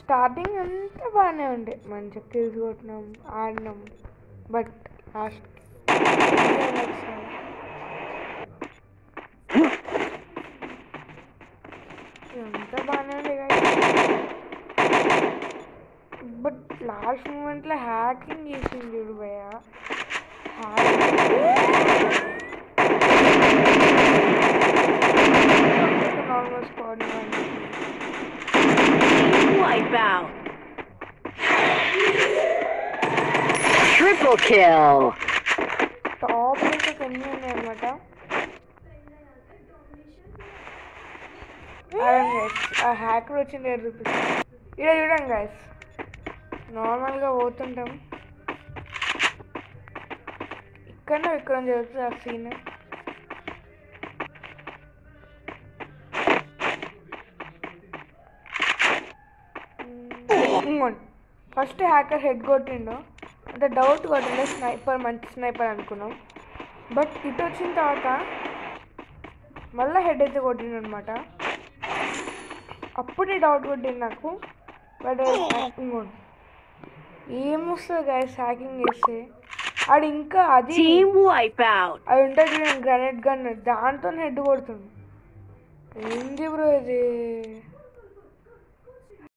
Starting అంతా బాగానే ఉండే, మంచిగా కిల్స్ కొట్టినాం, ఆడినాం. బట్ లాస్ట్ అంతా బాగానే ఉండే బట్ లాస్ట్ మూమెంట్లో హ్యాకింగ్ చేసింది చూడు భయ. Normal squad Triple kill. Top అయితే కొన్ని ఉన్నాయి అనమాట. ఆ హ్యాకర్ వచ్చింది ఇక్కడ చూడండి గైస్, నార్మల్గా పోతుంటాం, ఇక్కడ జరుగుతుంది ఆ సీన్. ఫస్ట్ హ్యాకర్ హెడ్ కొట్టిండు, అంటే డౌట్ కొట్టిండు స్నైపర్, మంచి స్నైపర్ అనుకున్నాం. బట్ ఇటు వచ్చిన తర్వాత మళ్ళీ హెడ్ అయితే కొట్టిండు అనమాట. అప్పుడే డౌట్ కొట్టింది నాకు. బట్ ఏమొస్తుంది గైస్ హ్యాకింగ్ చేస్తే, ఆడు ఇంకా అది ఉంటుంది గ్రానైట్ గన్, దాంతో హెడ్ కొడుతుంది. ఏంది బ్రో ఇది?